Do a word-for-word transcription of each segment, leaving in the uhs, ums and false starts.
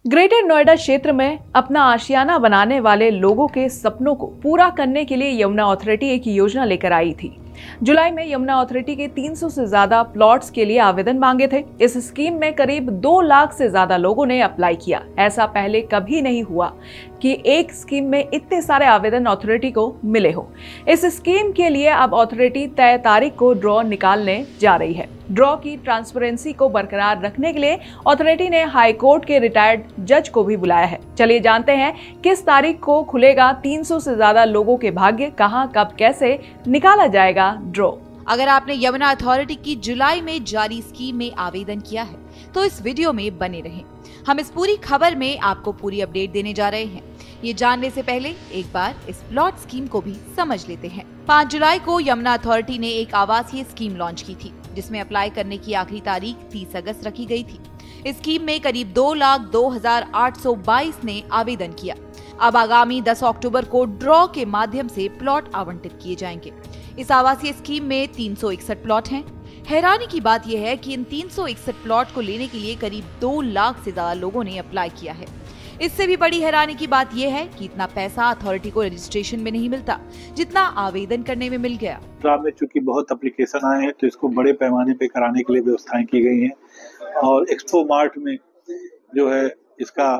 Greater Noida क्षेत्र में अपना आशियाना बनाने वाले लोगों के सपनों को पूरा करने के लिए यमुना अथॉरिटी एक योजना लेकर आई थी। जुलाई में यमुना अथॉरिटी के तीन सौ से ज्यादा प्लॉट्स के लिए आवेदन मांगे थे। इस स्कीम में करीब दो लाख से ज्यादा लोगों ने अप्लाई किया। ऐसा पहले कभी नहीं हुआ कि एक स्कीम में इतने सारे आवेदन अथॉरिटी को मिले हो। इस स्कीम के लिए अब अथॉरिटी तय तारीख को ड्रॉ निकालने जा रही है। ड्रॉ की ट्रांसपेरेंसी को बरकरार रखने के लिए अथॉरिटी ने हाई कोर्ट के रिटायर्ड जज को भी बुलाया है। चलिए जानते हैं किस तारीख को खुलेगा तीन सौ से ज्यादा लोगों के भाग्य, कहां, कब, कैसे निकाला जाएगा ड्रॉ। अगर आपने यमुना अथॉरिटी की जुलाई में जारी स्कीम में आवेदन किया है तो इस वीडियो में बने रहें। हम इस पूरी खबर में आपको पूरी अपडेट देने जा रहे हैं। ये जानने से पहले एक बार इस प्लॉट स्कीम को भी समझ लेते हैं। पाँच जुलाई को यमुना अथॉरिटी ने एक आवासीय स्कीम लॉन्च की थी, जिसमें अप्लाई करने की आखिरी तारीख तीस अगस्त रखी गई थी। इस स्कीम में करीब दो लाख दो हजार आठ सौ बाईस ने आवेदन किया। अब आगामी दस अक्टूबर को ड्रॉ के माध्यम से प्लॉट आवंटित किए जाएंगे। इस आवासीय स्कीम में तीन सौ इकसठ प्लॉट हैं। हैरानी की बात यह है कि इन तीन सौ इकसठ प्लॉट को लेने के लिए करीब दो लाख से ज्यादा लोगों ने अप्लाई किया है। इससे भी बड़ी हैरानी की बात यह है कि इतना पैसा अथॉरिटी को रजिस्ट्रेशन में नहीं मिलता जितना आवेदन करने में मिल गया। में चूंकि बहुत एप्लीकेशन आए हैं तो इसको बड़े पैमाने पे कराने के लिए व्यवस्थाएं की गई हैं और एक्सपो मार्ट में जो है इसका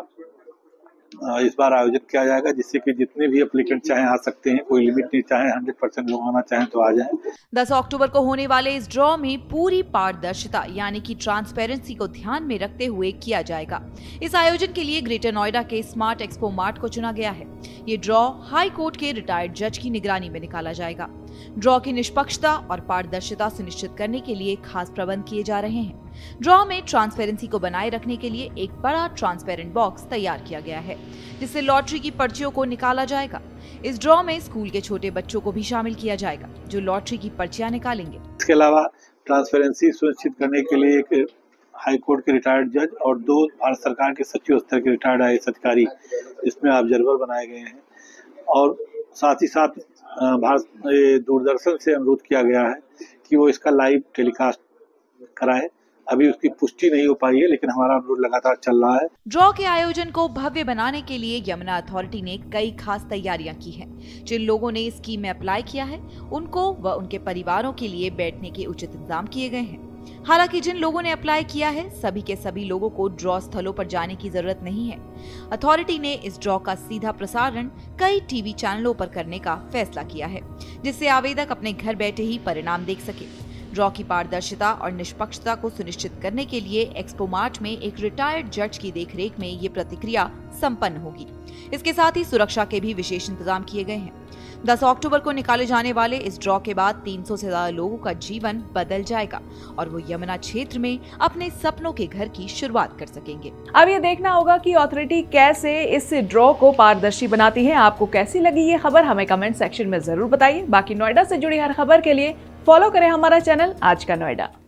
इस बार आयोजित किया जाएगा, जिससे कि जितने भी एप्लीकेंट चाहें आ सकते हैं, कोई लिमिट नहीं, चाहे हंड्रेड परसेंट लोग आना चाहें तो आ जाएं। दस अक्टूबर को होने वाले इस ड्रॉ में पूरी पारदर्शिता यानी कि ट्रांसपेरेंसी को ध्यान में रखते हुए किया जाएगा। इस आयोजन के लिए ग्रेटर नोएडा के स्मार्ट एक्सपो मार्ट को चुना गया है। ये ड्रॉ हाई कोर्ट के रिटायर्ड जज की निगरानी में निकाला जाएगा। ड्रॉ की निष्पक्षता और पारदर्शिता सुनिश्चित करने के लिए खास प्रबंध किए जा रहे हैं। ड्रॉ में ट्रांसपेरेंसी को बनाए रखने के लिए एक बड़ा ट्रांसपेरेंट बॉक्स तैयार किया गया है, जिससे लॉटरी की पर्चियों को निकाला जाएगा। इस ड्रॉ में स्कूल के छोटे बच्चों को भी शामिल किया जाएगा, जो लॉटरी की पर्चियां निकालेंगे। इसके अलावा ट्रांसपेरेंसी सुनिश्चित करने के लिए एक हाई कोर्ट के रिटायर्ड जज और दो भारत सरकार के सचिव स्तर के रिटायर्ड आई ए एस अधिकारी इसमें ऑब्जर्वर बनाए गए हैं। और साथ ही साथ भारत दूरदर्शन से अनुरोध किया गया है कि वो इसका लाइव टेलीकास्ट कराए। अभी उसकी पुष्टि नहीं हो पाई है, लेकिन हमारा अनुरोध लगातार चल रहा है। ड्रॉ के आयोजन को भव्य बनाने के लिए यमुना अथॉरिटी ने कई खास तैयारियां की हैं। जिन लोगों ने इस स्कीम में अप्लाई किया है उनको व उनके परिवारों के लिए बैठने के उचित इंतजाम किए गए हैं। हालांकि जिन लोगों ने अप्लाई किया है सभी के सभी लोगों को ड्रॉ स्थलों पर जाने की जरूरत नहीं है। अथॉरिटी ने इस ड्रॉ का सीधा प्रसारण कई टीवी चैनलों पर करने का फैसला किया है, जिससे आवेदक अपने घर बैठे ही परिणाम देख सके। ड्रॉ की पारदर्शिता और निष्पक्षता को सुनिश्चित करने के लिए एक्सपो मार्ट में एक रिटायर्ड जज की देखरेख में ये प्रतिक्रिया संपन्न होगी। इसके साथ ही सुरक्षा के भी विशेष इंतजाम किए गए हैं। दस अक्टूबर को निकाले जाने वाले इस ड्रॉ के बाद तीन सौ से ज्यादा लोगों का जीवन बदल जाएगा और वो यमुना क्षेत्र में अपने सपनों के घर की शुरुआत कर सकेंगे। अब ये देखना होगा कि अथॉरिटी कैसे इस ड्रॉ को पारदर्शी बनाती है। आपको कैसी लगी ये खबर हमें कमेंट सेक्शन में जरूर बताइए। बाकी नोएडा से जुड़ी हर खबर के लिए फॉलो करें हमारा चैनल आज का नोएडा।